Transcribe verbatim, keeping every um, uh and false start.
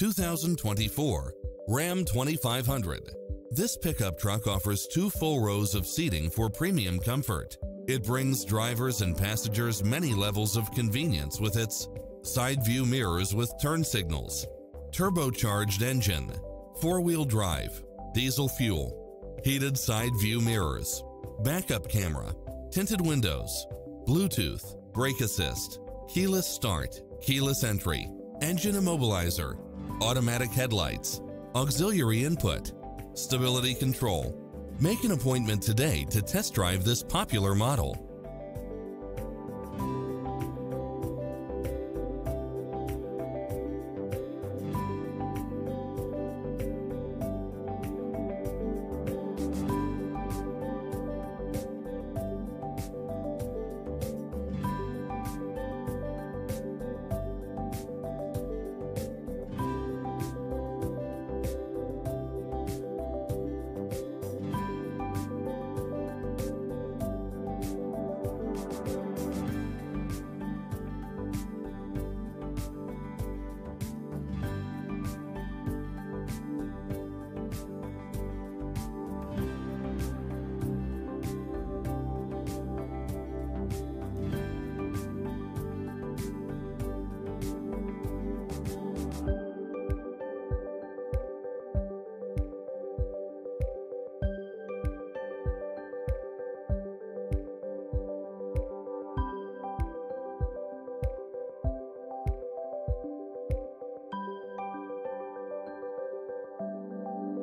two thousand twenty-four Ram twenty-five hundred. This pickup truck offers two full rows of seating for premium comfort. It brings drivers and passengers many levels of convenience with its side view mirrors with turn signals, turbocharged engine, four-wheel drive, diesel fuel, heated side view mirrors, backup camera, tinted windows, Bluetooth, brake assist, keyless start, keyless entry, engine immobilizer, automatic headlights, auxiliary input, stability control. Make an appointment today to test drive this popular model.